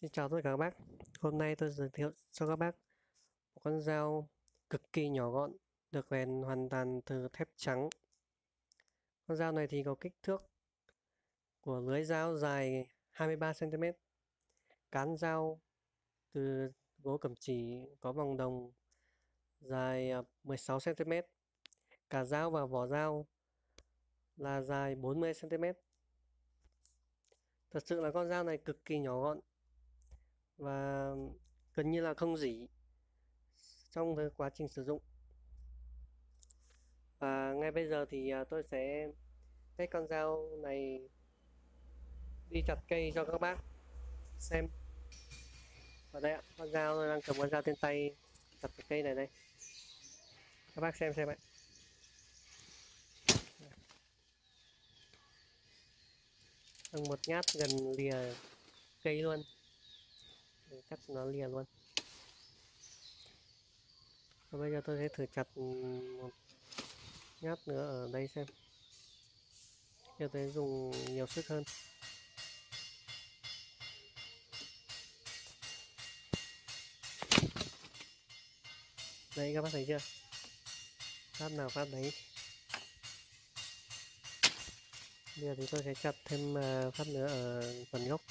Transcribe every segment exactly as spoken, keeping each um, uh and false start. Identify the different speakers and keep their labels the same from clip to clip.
Speaker 1: Xin chào tất cả các bác. Hôm nay tôi giới thiệu cho các bác một con dao cực kỳ nhỏ gọn, được rèn hoàn toàn từ thép trắng. Con dao này thì có kích thước của lưỡi dao dài hai mươi ba xăng ti mét, cán dao từ gỗ cẩm chì có vòng đồng dài à, mười sáu xăng ti mét, cả dao và vỏ dao là dài bốn mươi xăng ti mét. Thật sự là con dao này cực kỳ nhỏ gọn và gần như là không rỉ trong quá trình sử dụng. Và ngay bây giờ thì à, tôi sẽ cái con dao này đi chặt cây cho các bác xem. Ở đây ạ, con dao tôi đang cầm con dao trên tay chặt cái cây này đây. Các bác xem xem ạ. Đang một nhát gần lìa cây luôn. Để cắt nó lìa luôn. Và bây giờ tôi sẽ thử chặt một nhát nữa ở đây xem. Giờ tôi dùng nhiều sức hơn. Đây các bác thấy chưa? Phát nào phát đấy. Bây giờ thì tôi sẽ chặt thêm phát nữa ở phần gốc.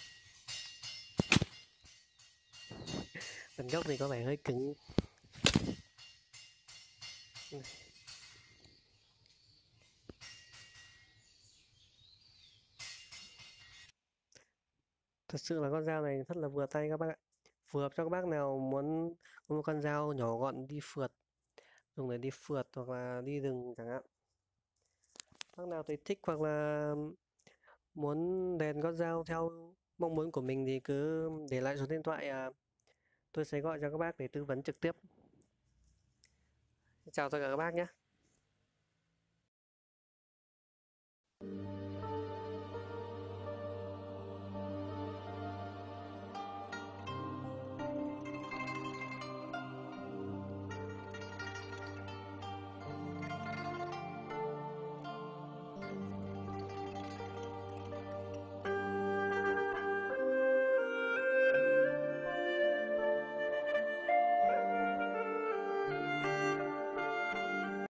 Speaker 1: Phần gốc thì có vẻ hơi cứng. Thật sự là con dao này rất là vừa tay các bác ạ. Phù hợp cho các bác nào muốn có một con dao nhỏ gọn đi phượt, dùng để đi phượt hoặc là đi rừng chẳng hạn. Bác nào thấy thích hoặc là muốn rèn con dao theo mong muốn của mình thì cứ để lại số điện thoại, à, tôi sẽ gọi cho các bác để tư vấn trực tiếp. Chào tất cả các bác nhé.